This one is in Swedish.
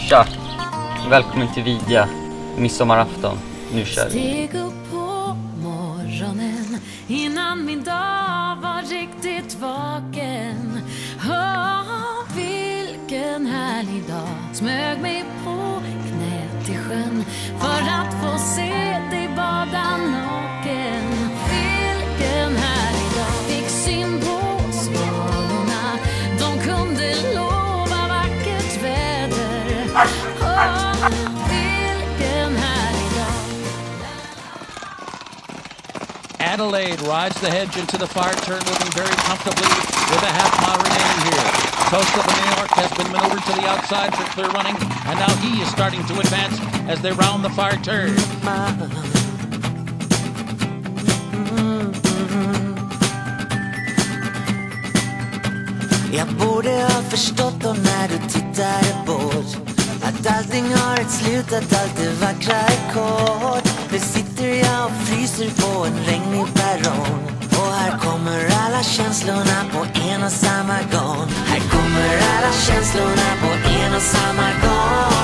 Tja! Välkommen till Vidja, midsommarafton. Nu kör vi. Steg upp på morgonen innan min dag var riktigt vaken. Vilken härlig dag. Smög mig på knät i sjön för att få se dig bada naken. Vilken härlig dag. Fick syn på svalorna. De kunde lova vackert väder. Vilken härlig dag. Adelaide rides the hedge into the far turn, moving very comfortably with a half mile remaining here. Toast of the New York has been maneuvered to the outside for clear running, and now he is starting to advance as they round the far turn. Jag borde ha förstått då när du tittade bort att allting har ett slut, att allt är vackra kort. Nu sitter jag och fryser på en regnig perrong, och här kommer alla känslorna på en och samma gång. Här kommer alla känslorna på en och samma gång.